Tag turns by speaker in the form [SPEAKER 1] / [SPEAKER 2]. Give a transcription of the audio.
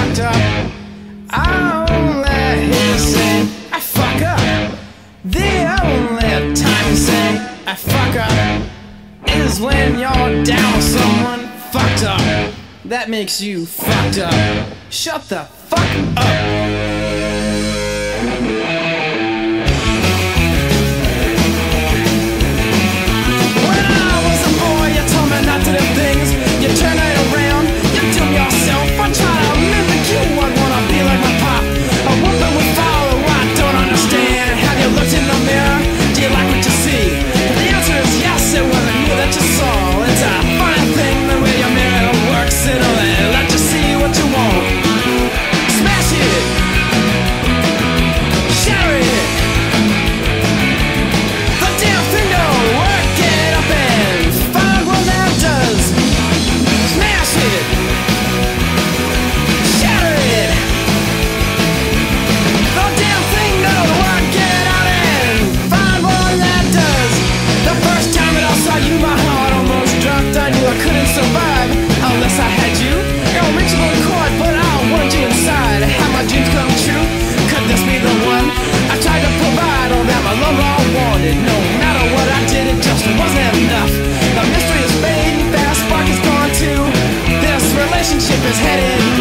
[SPEAKER 1] fucked up. I only hear you say I fuck up. The only time you say I fuck up is when you're down with someone fucked up. That makes you fucked up. Shut the fuck up. Unless I had you, unreachable chord, but I want you inside. Have my dreams come true? Could this be the one? I tried to provide all that my love all wanted. No matter what I did, it just wasn't enough. The mystery is fading fast, spark is gone too. This relationship is headed